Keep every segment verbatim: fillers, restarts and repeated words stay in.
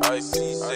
I C C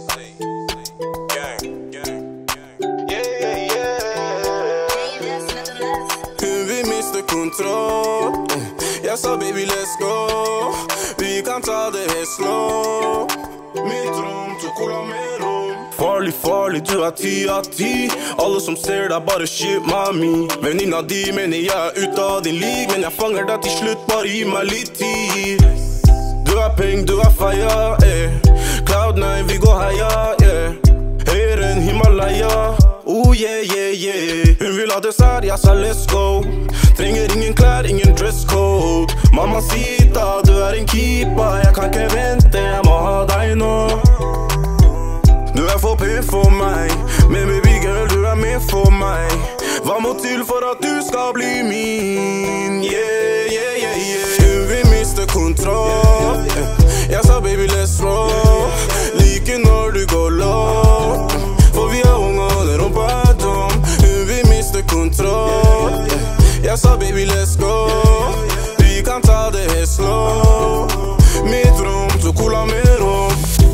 Gang, gang, yeah, yeah, yeah. Hun vil miste kontroll. Jeg sa baby let's go. Vi kan ta det helt slow. Mitt rom, to cola med rom. Farlig, farlig, du er ti av ti. Alle som ser deg bare shit, mami. Venninna di mener jeg er ut av din lig, men jeg fanger deg til slutt, bare gi meg litt tid. Du er peng, du er feia, eh. Cloud nine, vi går heia, yeah. Høyere enn Himalaya. Oh yeah, yeah, yeah. Hun vil ha dessert, jeg sa let's go. Trenger ingen klær, ingen dresscode. Mamacita, du er en keeper. Jeg kan ikke vente, jeg må ha deg nå. Du er for pen for meg, men baby girl, du er med for meg. Hva må til for at du skal bli min? Yeah, yeah, yeah, yeah. Hun vil miste kontroll. Jeg sa baby let's roll. Like når du går low, for vi er unge og det rumpa er dum. Hun vil miste kontroll. Jeg sa baby let's go. Vi kan ta det helt slow. Mitt rom, to cola med rom.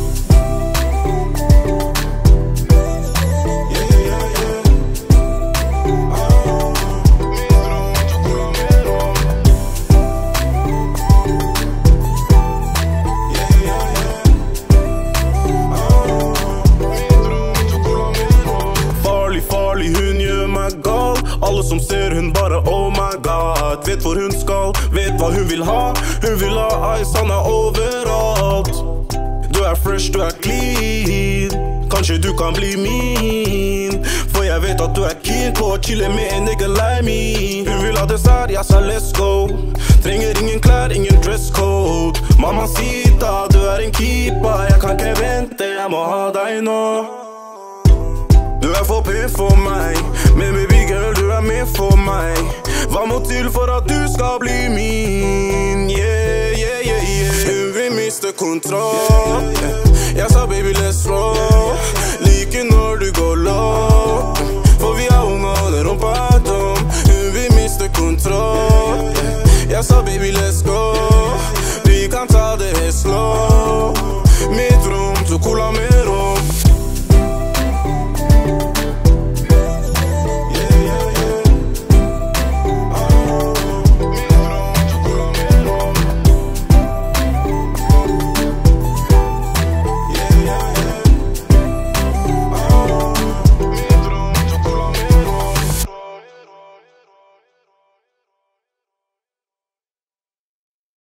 Alle som ser hun bare oh my god. Vet hvor hun skal, vet hva hun vil ha. Hun vil ha ice, han er overalt. Du er fresh, du er clean. Kanskje du kan bli min, for jeg vet at du er keen på å chille med en nigga like me. Hun vil ha dessert, jeg sa let's go. Trenger ingen klær, ingen dresscode. Mamacita, du er en keeper. Jeg kan ikke vente, jeg må ha deg nå. Du er for pen for meg, men baby girl, du er med for meg. Hva må til for at du skal bli min? Yeah, yeah, yeah, yeah. Hun vil miste kontroll. Jeg sa baby let's roll. Like når du går low, for vi er unge og det rumpa er dum. Hun vil miste kontroll. Jeg sa baby let's go.